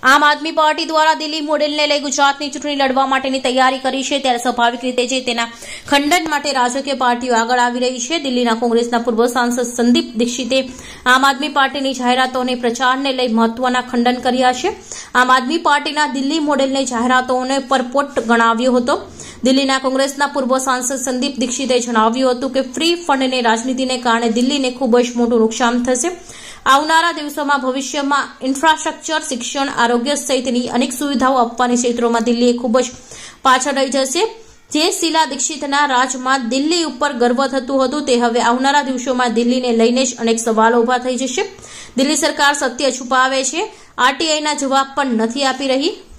આમ આદમી પાર્ટી દ્વારા દિલ્હી મોડેલને લઈ ગુજરાતની ચૂંટણી લડવા માટેની તૈયારી કરી છે, ત્યારે સ્વાભાવિક રીતે જે તેના ખંડન માટે રાજકીય પાર્ટીઓ આગળ આવી રહી છે। દિલ્હીના કોંગ્રેસના પૂર્વ સાંસદ સંદીપ દીક્ષિતે આમ આદમી પાર્ટીની જાહેરાતો અને પ્રચારને લઈ મહત્વના ખંડન કર્યા છે। આમ આદમી પાર્ટીના દિલ્હી મોડેલની જાહેરાતોને પરપોટ ગણાવ્યો હતો। દિલ્હીના કોંગ્રેસના પૂર્વ સાંસદ સંદીપ દીક્ષિતે જણાવ્યું હતું કે ફ્રી ફંડની રાજનીતિને કારણે દિલ્હીને ખૂબ જ મોટું નુકસાન થશે। આવનારા દિવસોમાં ભવિષ્યમાં ઇન્ફ્રાસ્ટ્રક્ચર, શિક્ષણ, આરોગ્ય સહિતની અનેક સુવિધાઓ આપવાની ક્ષેત્રોમાં દિલ્હી ખૂબ જ પાછળ રહી જશે। જે શીલા દીક્ષિતના રાજમાં દિલ્હી ઉપર ગર્વ થતું હતું તે હવે આવનારા દિવસોમાં દિલ્હીને લઈને જ અનેક સવાલો ઉભા થઈ જશે। દિલ્હી સરકાર સત્ય છુપાવે છે, આરટીઆઈના જવાબ પણ નથી આપી રહી।